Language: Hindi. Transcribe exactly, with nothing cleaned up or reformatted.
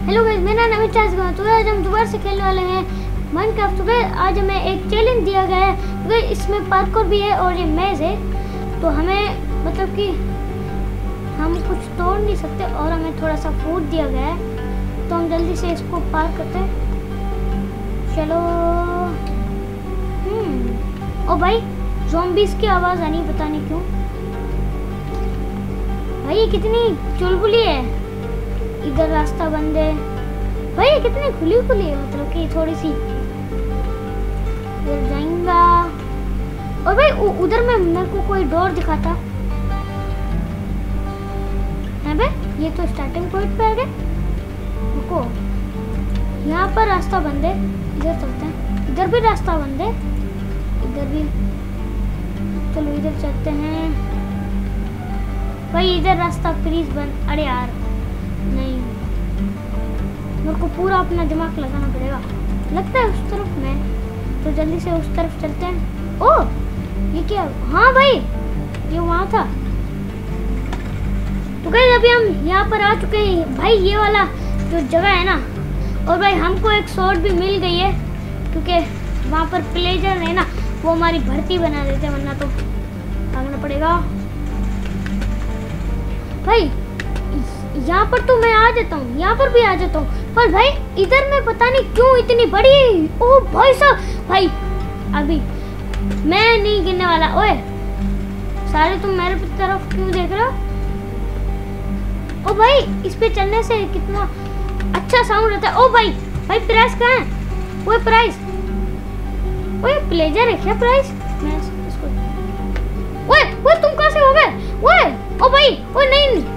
हेलो गाइस, मेरा नाम है चार्ल्स। तो आज हम दोबारा से खेलने वाले हैं माइनक्राफ्ट। तो आज हमें एक चैलेंज दिया गया है, तो इसमें पार्कोर भी है और ये मेज है। तो हमें मतलब कि हम कुछ तोड़ नहीं सकते और हमें थोड़ा सा फूड दिया गया है, तो हम जल्दी से इसको पार करते हैं। चलो। हम्म ओ भाई, ज़ॉम्बीज़ की आवाज़ आनी, पता नहीं क्यों। भाई ये कितनी चुलबुली है। इधर रास्ता बंद है भाई, ये कितनी खुली खुली है, मतलब कि थोड़ी सी इधर जाएंगा। और भाई उधर में मेरे को कोई डोर दिखा था है बे, ये तो स्टार्टिंग पॉइंट पे आ गए। रुको, यहाँ पर रास्ता बंद है, इधर चलते हैं। इधर भी रास्ता बंद है, इधर भी। चलो इधर चलते हैं भाई, इधर रास्ता प्लीज बंद। अरे यार नहीं, मेरे को पूरा अपना दिमाग लगाना पड़ेगा, लगता है उस तरफ में। तो जल्दी से उस तरफ चलते हैं। ओह ये क्या, हाँ भाई ये वहाँ था। तो गाइस अभी हम यहाँ पर आ चुके हैं भाई, ये वाला जो जगह है ना। और भाई हमको एक शॉट भी मिल गई है, क्योंकि वहाँ पर प्लेजर है ना, वो हमारी भर्ती बना देते, वरना तो भागना पड़ेगा भाई। यहाँ पर तो मैं आ जाता हूँ, यहाँ पर भी आ जाता हूँ, पर भाई इधर में पता नहीं क्यों इतनी बड़ी। ओ भाई साहब, भाई अभी मैं नहीं गिरने वाला। ओए सारे तुम मेरे तरफ क्यों देख रहे हो? ओ भाई इस पे चलने से कितना अच्छा साउंड आता है। ओ भाई भाई प्राइस कहाँ है? वो प्राइस, ओए प्लेजर है क्या प्राइस? मैं इसको, ओए ओए तुम कहाँ से हो गए? ओए ओ भाई, ओ नहीं